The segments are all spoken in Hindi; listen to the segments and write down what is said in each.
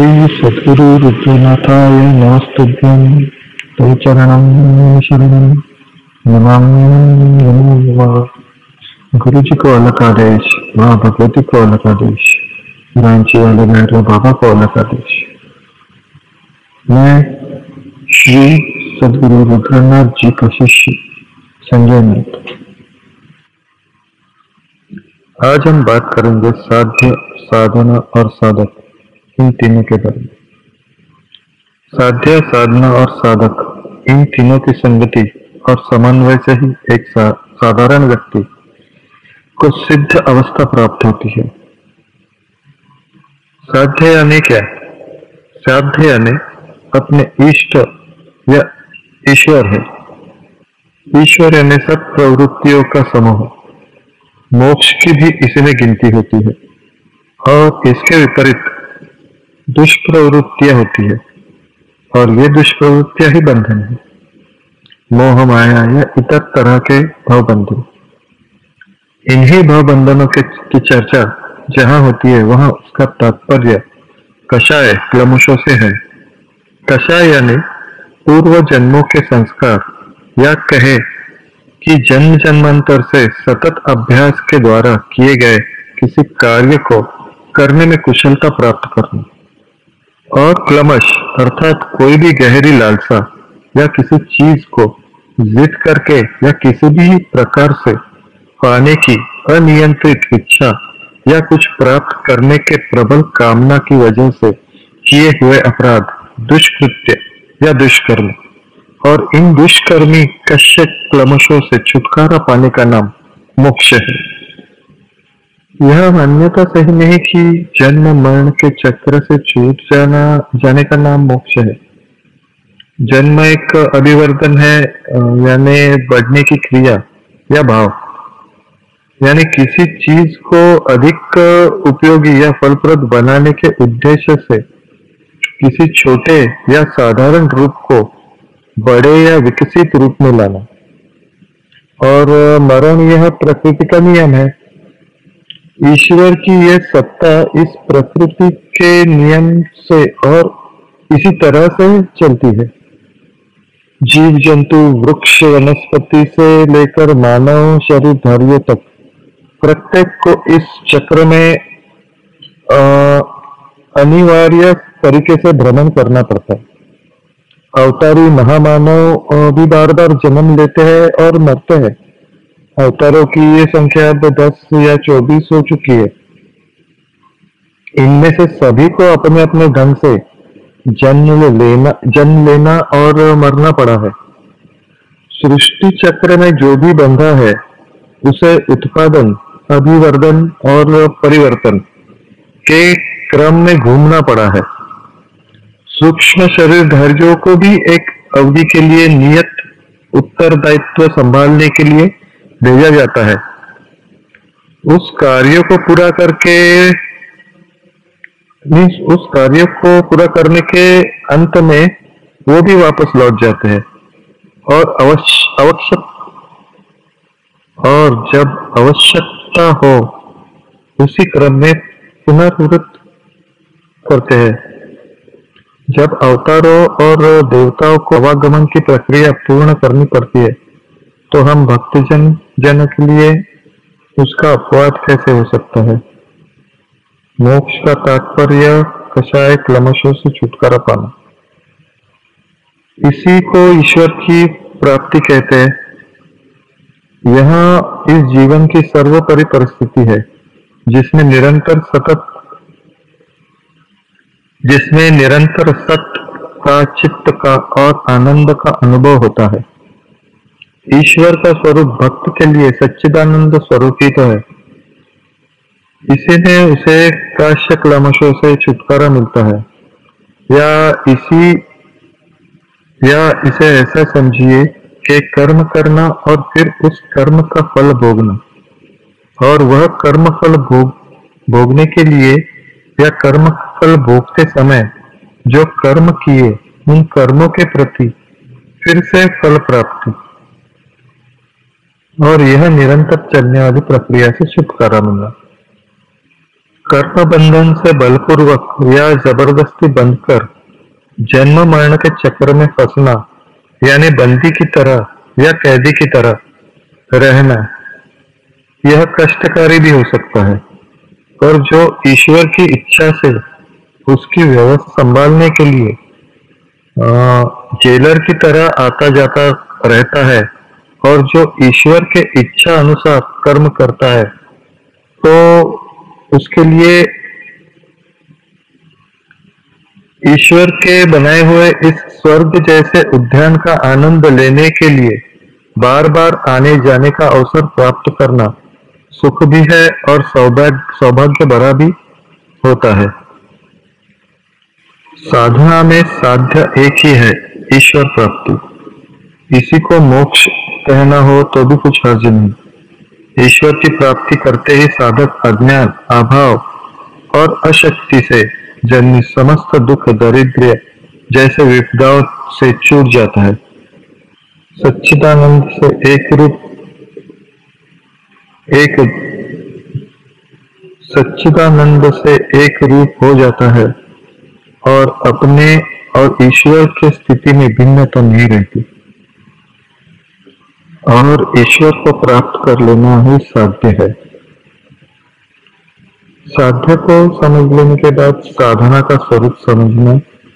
श्री सद्गुरु रुद्रनाथाय नमस्तुभ्यं तव चरणं शरणं नमामि नमो नमः। गुरु जी को अलग आदेश, माँ भगवती को अलग आदेश, रांची वाले भैरव बाबा को अलग आदेश। मैं श्री सद्गुरु रुद्रनाथ जी का शिष्य संजय नाथ। आज हम बात करेंगे साध्य, साधना और साधक, इन तीनों के बारे में। साध्य, साधना और साधक, इन तीनों की संगति और समन्वय से ही एक साधारण व्यक्ति को सिद्ध अवस्था प्राप्त होती है। साध्य यानी क्या? साध्य यानी अपने इष्ट या ईश्वर है। ईश्वर यानी सब प्रवृत्तियों का समूह। मोक्ष की भी इसी में गिनती होती है। और इसके विपरीत दुष्प्रवृत्तियां होती है, और ये दुष्प्रवृत्तियां ही बंधन है। मोह, माया या इतर तरह के भवबंधन। इन्हीं भवबंधनों की चर्चा जहां होती है वहां उसका तात्पर्य कषाय क्लमुषों से है। कषाय यानी पूर्व जन्मों के संस्कार, या कहे कि जन्म जन्मांतर से सतत अभ्यास के द्वारा किए गए किसी कार्य को करने में कुशलता प्राप्त करना। और क्लमश अर्थात कोई भी गहरी लालसा या किसी चीज को जिद करके या किसी भी प्रकार से पाने की अनियंत्रित इच्छा या कुछ प्राप्त करने के प्रबल कामना की वजह से किए हुए अपराध, दुष्कृत्य या दुष्कर्म। और इन दुष्कर्मी कष्य क्लमशों से छुटकारा पाने का नाम मोक्ष है। यह मान्यता सही नहीं कि जन्म मरण के चक्र से छूट जाने का नाम मोक्ष है। जन्म एक अभिवर्धन है, यानी बढ़ने की क्रिया या भाव, यानी किसी चीज को अधिक उपयोगी या फलप्रद बनाने के उद्देश्य से किसी छोटे या साधारण रूप को बड़े या विकसित रूप में लाना। और मरण यह प्रकृति का नियम है। ईश्वर की यह सत्ता इस प्रकृति के नियम से और इसी तरह से चलती है। जीव जंतु, वृक्ष, वनस्पति से लेकर मानव शरीरधारियों तक प्रत्येक को इस चक्र में अनिवार्य तरीके से भ्रमण करना पड़ता है। अवतारी महामानव भी बार बार जन्म लेते हैं और मरते हैं। अवतारों की ये संख्या अब 10 या 24 हो चुकी है। इनमें से सभी को अपने अपने ढंग से जन्म लेना और मरना पड़ा है। सृष्टि चक्र में जो भी बंधा है उसे उत्पादन, अभिवर्धन और परिवर्तन के क्रम में घूमना पड़ा है। सूक्ष्म शरीरधारियों को भी एक अवधि के लिए नियत उत्तरदायित्व संभालने के लिए भेजा जाता है। उस कार्य को पूरा करने के अंत में वो भी वापस लौट जाते हैं। और जब आवश्यकता हो उसी क्रम में पुनर्वृत्त करते हैं। जब अवतारों और देवताओं को आवागमन की प्रक्रिया पूर्ण करनी पड़ती है तो हम भक्तजन के लिए उसका अपवाद कैसे हो सकता है? मोक्ष का तात्पर्य कषाय क्लमशों से छुटकारा पाना। इसी को ईश्वर की प्राप्ति कहते हैं। यह इस जीवन की सर्वोपरि परिस्थिति है जिसमें निरंतर सत्य का, चित्त का और आनंद का अनुभव होता है। ईश्वर का स्वरूप भक्त के लिए सच्चिदानंद स्वरूप ही तो है। इसीलिए उसे काश्य क्लमशों से छुटकारा मिलता है। या इसे ऐसा समझिए कि कर्म करना और फिर उस कर्म का फल भोगना, और वह कर्म फल भोगने के लिए या कर्म फल भोगते समय जो कर्म किए उन कर्मों के प्रति फिर से फल प्राप्ति, और यह निरंतर चलने वाली प्रक्रिया से छुटकारा मिलना। कर्म बंधन से बलपूर्वक या जबरदस्ती बंधकर जन्म मरण के चक्र में फंसना, यानी बंदी की तरह या कैदी की तरह रहना, यह कष्टकारी भी हो सकता है। और जो ईश्वर की इच्छा से उसकी व्यवस्था संभालने के लिए जेलर की तरह आता जाता रहता है, और जो ईश्वर के इच्छा अनुसार कर्म करता है, तो उसके लिए ईश्वर के बनाए हुए इस स्वर्ग जैसे उद्यान का आनंद लेने के लिए बार बार आने जाने का अवसर प्राप्त करना सुख भी है और सौभाग्य भरा भी होता है। साधना में साध्य एक ही है, ईश्वर प्राप्ति। इसी को मोक्ष कहना हो तो भी कुछ हर्ज नहीं। ईश्वर की प्राप्ति करते ही साधक अज्ञान, अभाव और अशक्ति से जन्य समस्त दुख, दारिद्र्य जैसे विपदाओं से छूट जाता है। सच्चिदानंद से सच्चिदानंद से एक रूप हो जाता है और अपने और ईश्वर की स्थिति में भिन्नता नहीं रहती, और ईश्वर को प्राप्त कर लेना ही साध्य है। साध्य को समझ लेने के बाद साधना का स्वरूप समझना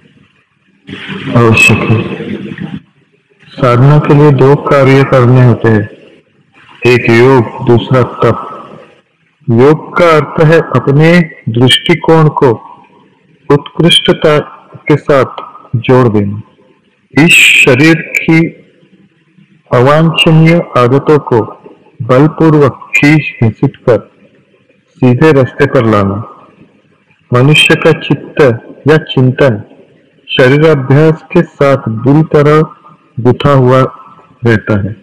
आवश्यक है। साधना के लिए दो कार्य करने होते हैं, एक योग, दूसरा तप। योग का अर्थ है अपने दृष्टिकोण को उत्कृष्टता के साथ जोड़ देना। इस शरीर की अवांछनीय आदतों को बलपूर्वक खींच घसीट कर सीधे रास्ते पर लाना। मनुष्य का चित्त या चिंतन शरीराभ्यास के साथ बुरी तरह गुथा हुआ रहता है,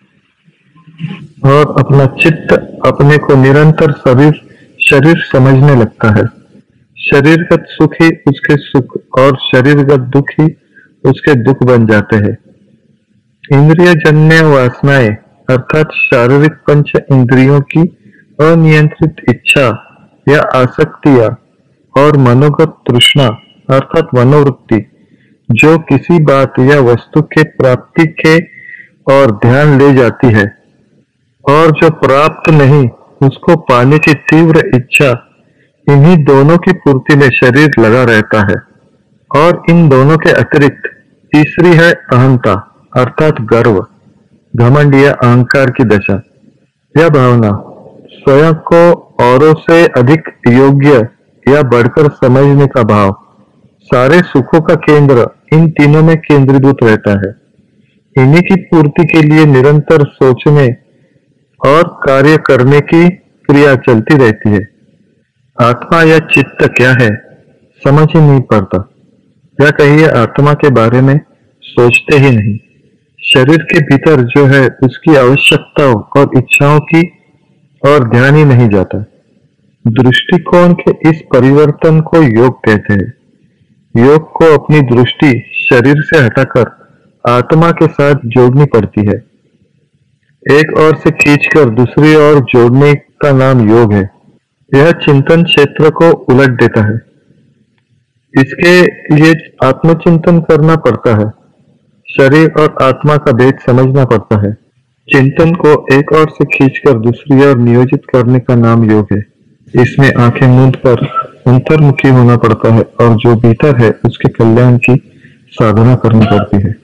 और अपना चित्त अपने को निरंतर शरीर समझने लगता है। शरीरगत सुख ही उसके सुख और शरीरगत दुख ही उसके दुख बन जाते हैं। इंद्रिय जन्य वासनाएं अर्थात शारीरिक पंच इंद्रियों की अनियंत्रित इच्छा या आसक्तियां और मनोगत तृष्णा अर्थात मनोवृत्ति, जो किसी बात या वस्तु के प्राप्ति के और ध्यान ले जाती है, और जो प्राप्त नहीं उसको पाने की तीव्र इच्छा, इन्हीं दोनों की पूर्ति में शरीर लगा रहता है। और इन दोनों के अतिरिक्त तीसरी है अहंता अर्थात गर्व, घमंड या अहंकार की दशा या भावना, स्वयं को औरों से अधिक योग्य या बढ़कर समझने का भाव। सारे सुखों का केंद्र इन तीनों में केंद्रीभूत रहता है। इन्हीं की पूर्ति के लिए निरंतर सोचने और कार्य करने की क्रिया चलती रहती है। आत्मा या चित्त क्या है समझ ही नहीं पड़ता, या कहिए आत्मा के बारे में सोचते ही नहीं। शरीर के भीतर जो है उसकी आवश्यकताओं और इच्छाओं की और ध्यान ही नहीं जाता। दृष्टिकोण के इस परिवर्तन को योग कहते हैं। योग को अपनी दृष्टि शरीर से हटाकर आत्मा के साथ जोड़नी पड़ती है। एक ओर से खींचकर दूसरी ओर जोड़ने का नाम योग है। यह चिंतन क्षेत्र को उलट देता है। इसके लिए आत्मचिंतन करना पड़ता है। शरीर और आत्मा का भेद समझना पड़ता है। चिंतन को एक ओर से खींचकर दूसरी ओर नियोजित करने का नाम योग है। इसमें आंखें मूंद कर अंतर्मुखी होना पड़ता है, और जो भीतर है उसके कल्याण की साधना करनी पड़ती है।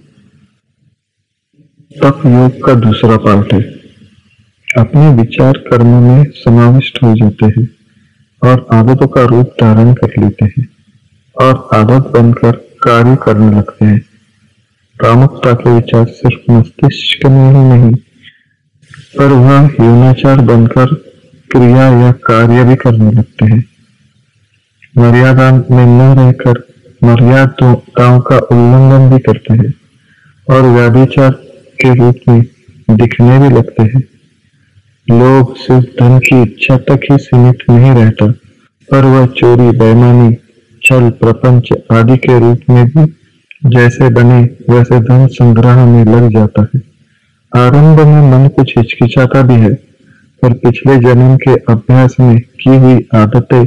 तप योग का दूसरा पार्ट है। अपने विचार कर्म में समाविष्ट हो जाते हैं और आदतों का रूप धारण कर लेते हैं और आदत बनकर कार्य करने लगते हैं। कामुकता के विचार सिर्फ मस्तिष्क में ही नहीं, पर वह यौनाचार बनकर क्रिया या कार्य भी करने लगते हैं। मर्यादा में न रहकर मर्यादाओं का उल्लंघन भी करते हैं और व्याभिचार के रूप में दिखने भी लगते हैं। लोग सिर्फ धन की इच्छा तक ही सीमित नहीं रहता, पर वह चोरी, बेईमानी, छल, प्रपंच आदि के रूप में भी जैसे बने वैसे धन संग्रह में लग जाता है। आरंभ में मन कुछ हिचकिचाता भी है, पर पिछले जन्म के अभ्यास में की हुई आदतें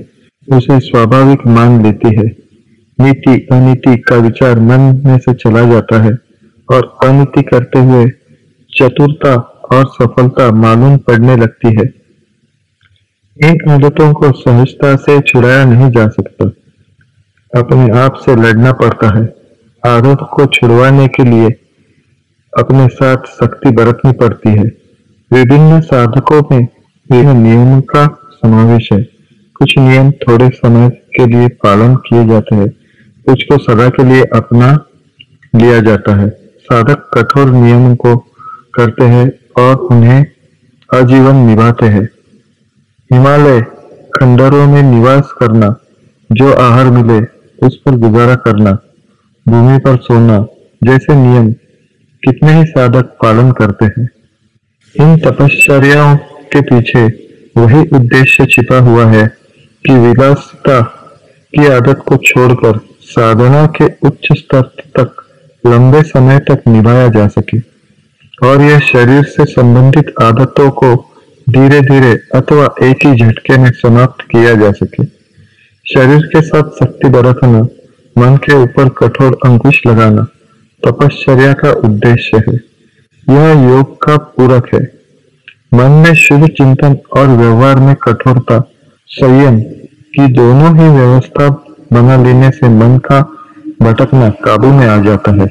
उसे स्वाभाविक मान लेती है। नीति अनीति का विचार मन में से चला जाता है और अनीति करते हुए चतुरता और सफलता मालूम पड़ने लगती है। इन आदतों को सहजता से छुड़ाया नहीं जा सकता, अपने आप से लड़ना पड़ता है। आदत को छुड़वाने के लिए अपने साथ सख्ती बरतनी पड़ती है। विभिन्न साधकों में विभिन्न नियमों का समावेश है। कुछ नियम थोड़े समय के लिए पालन किए जाते हैं, कुछ को सदा के लिए अपना लिया जाता है। साधक कठोर नियमों को करते हैं और उन्हें आजीवन निभाते हैं। हिमालय खंडरों में निवास करना, जो आहार मिले उस पर गुजारा करना, भूमि पर सोना जैसे नियम कितने ही साधक पालन करते हैं। इन तपश्चर्याओं के पीछे वही उद्देश्य छिपा हुआ है कि विलासिता की आदत को छोड़कर साधना के उच्च स्तर तक लंबे समय तक निभाया जा सके और यह शरीर से संबंधित आदतों को धीरे धीरे अथवा एक ही झटके में समाप्त किया जा सके। शरीर के साथ शक्ति बरतना, मन के ऊपर कठोर अंकुश लगाना तपश्चर्या का उद्देश्य है। यह योग का पूरक है। मन में शुद्ध चिंतन और व्यवहार में कठोरता, संयम की दोनों ही व्यवस्था बना लेने से मन का भटकना काबू में आ जाता है।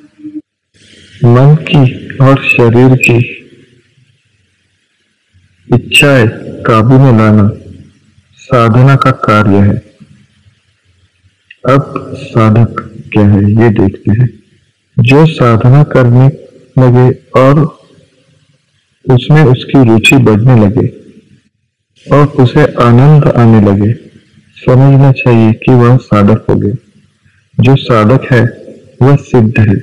मन की और शरीर की इच्छाएं काबू में लाना साधना का कार्य है। अब साधक क्या है ये देखते हैं। जो साधना करने लगे और उसमें उसकी रुचि बढ़ने लगे और उसे आनंद आने लगे, समझना चाहिए कि वह साधक हो गए। जो साधक है वह सिद्ध है।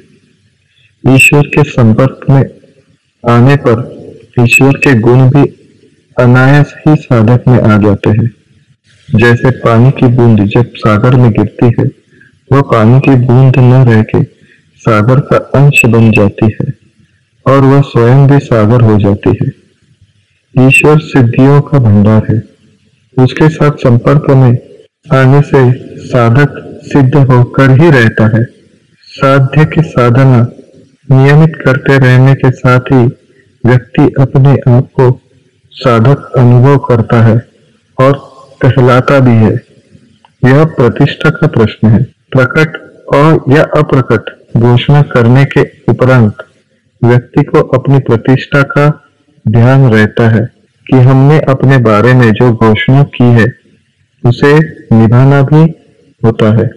ईश्वर के संपर्क में आने पर ईश्वर के गुण भी अनायास ही साधक में आ जाते हैं। जैसे पानी की बूंद जब सागर में गिरती है, वह पानी की बूंद न रह के सागर का अंश बन जाती है और वह स्वयं भी सागर हो जाती है। ईश्वर सिद्धियों का भंडार है। उसके साथ संपर्क में आने से साधक सिद्ध होकर ही रहता है। साध्य की साधना नियमित करते रहने के साथ ही व्यक्ति अपने आप को साधक अनुभव करता है और कहलाता भी है। यह प्रतिष्ठा का प्रश्न है। प्रकट और या अप्रकट घोषणा करने के उपरांत व्यक्ति को अपनी प्रतिष्ठा का ध्यान रहता है कि हमने अपने बारे में जो घोषणा की है उसे निभाना भी होता है।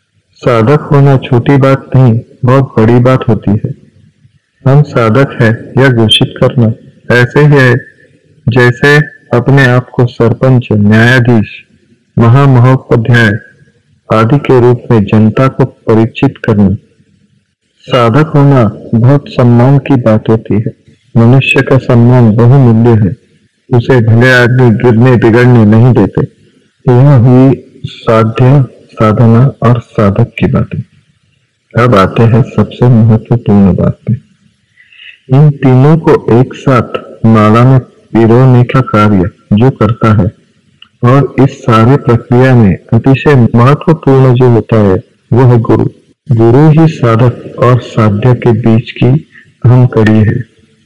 साधक होना छोटी बात नहीं, बहुत बड़ी बात होती है। हम साधक है यह घोषित करना ऐसे ही है जैसे अपने आप को सरपंच, न्यायाधीश, महामहोपाध्याय आदि के रूप में जनता को परिचित करना। साधक होना बहुत सम्मान की बात होती है। मनुष्य का सम्मान बहुमूल्य है। उसे भले आदमी गिरने बिगड़ने नहीं देते। यह हुई साध्य, साधना और साधक की बातें। अब आते हैं सबसे महत्वपूर्ण बात पे। इन तीनों को एक साथ माला में पिरोने का कार्य जो करता है और इस सारी प्रक्रिया में अतिशय महत्वपूर्ण जो होता है वह है गुरु। गुरु ही साधक और साध्य के बीच की अहम कड़ी है।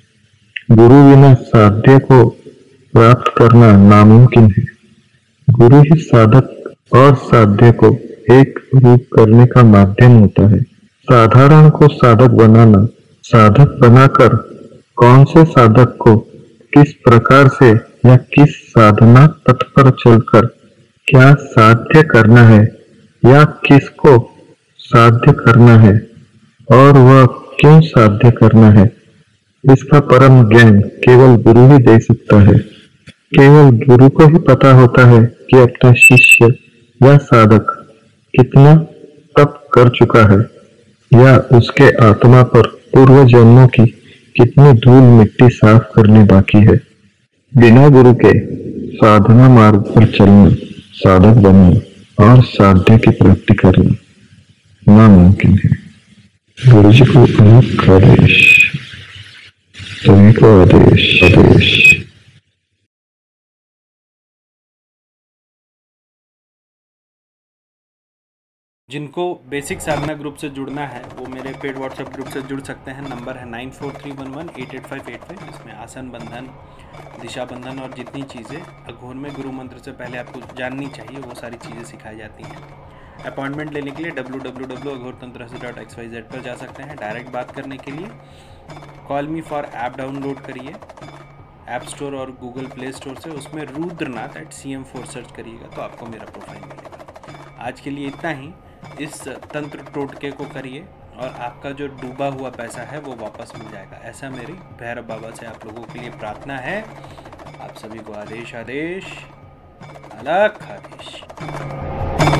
गुरु बिना साध्य को प्राप्त करना नामुमकिन है। गुरु ही साधक और साध्य को एक रूप करने का माध्यम होता है। साधारण को साधक बनाना, साधक बनाकर कौन से साधक को किस प्रकार से या किस साधना पथ पर चलकर क्या साध्य करना है या किसको साध्य करना है और वह क्यों साध्य करना है, इसका परम ज्ञान केवल गुरु ही दे सकता है। केवल गुरु को ही पता होता है कि अपना शिष्य या साधक कितना तप कर चुका है या उसके आत्मा पर पूर्व जन्मों की कितनी धूल मिट्टी साफ करनी बाकी है। बिना गुरु के साधना मार्ग पर चलना, साधक बनना और साध्य की प्राप्ति करना नामुमकिन है। गुरु जी को अनेक आदेश, सभी को आदेश। जिनको बेसिक साधना ग्रुप से जुड़ना है वो मेरे पेड व्हाट्सएप ग्रुप से जुड़ सकते हैं। नंबर है 9431188585। इसमें आसन बंधन, दिशा बंधन और जितनी चीज़ें अघोर में गुरु मंत्र से पहले आपको जाननी चाहिए वो सारी चीज़ें सिखाई जाती हैं। अपॉइंटमेंट लेने के लिए www.aghortantra.xyz पर जा सकते हैं। डायरेक्ट बात करने के लिए call me for app download करिए ऐप स्टोर और गूगल प्ले स्टोर से, उसमें rudranath@cm4 सर्च करिएगा तो आपको मेरा प्रोफाइल मिलेगा। आज के लिए इतना ही। इस तंत्र टोटके को करिए और आपका जो डूबा हुआ पैसा है वो वापस मिल जाएगा, ऐसा मेरी भैरव बाबा से आप लोगों के लिए प्रार्थना है। आप सभी को आदेश आदेश, अलग आदेश।